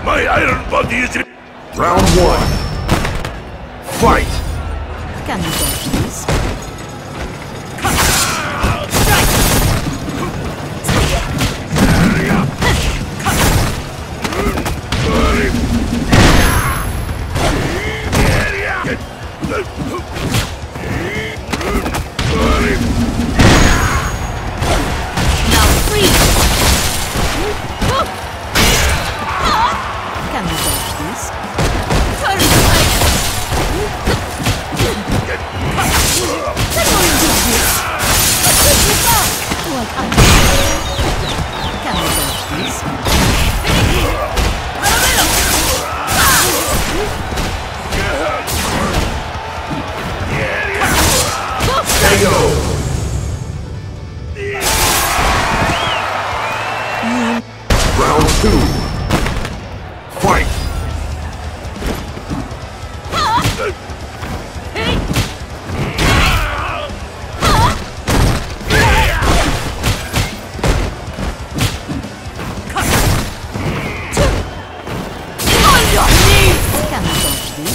My iron body is... Round one. Fight! Can you dodge this? Now freeze! Can you dodge this? Turn right! Can you dodge this? KO! Round two. Fight! On your knees! Can you dodge this?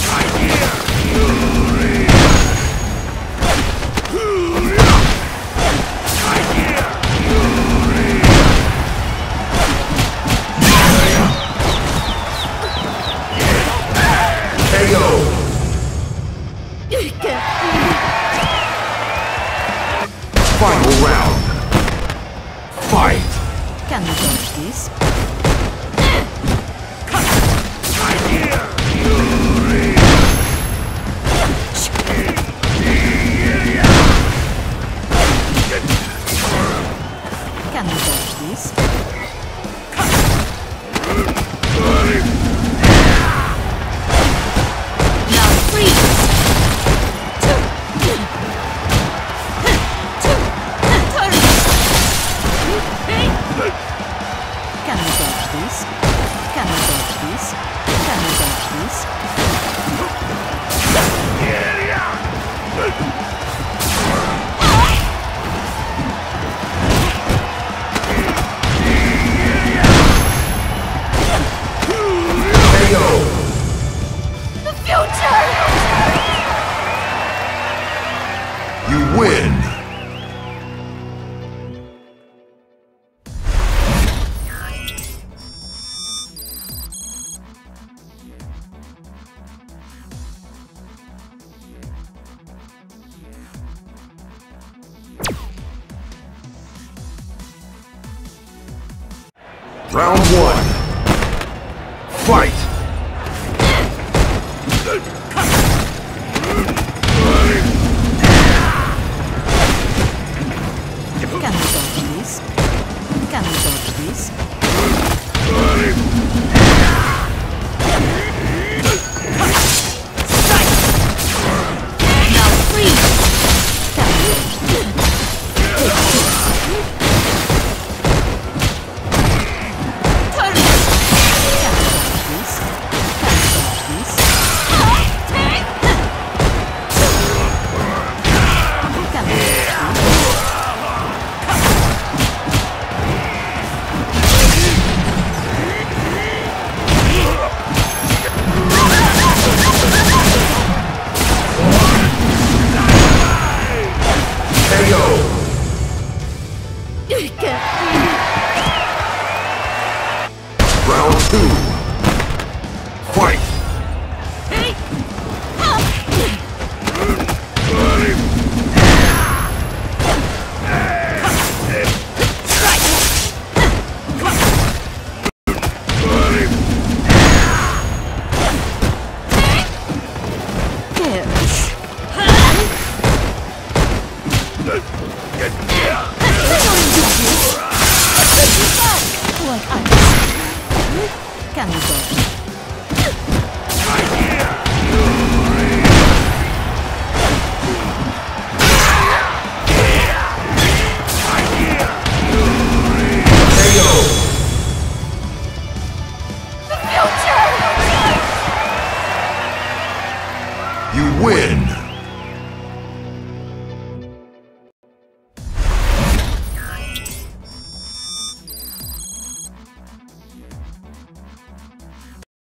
KO! Final round. Fight! Can you dodge this? Can you dodge this? Now freeze! Can you dodge this? Can you dodge this? Can you dodge this? KO! The future! You win! Round one. Fight! Can you dodge this? Can you dodge this? Now freeze! Can you dodge this? Turn it! Can you dodge this? Can you dodge this? Can you dodge this? KO! Round two. Fight! Can you dodge?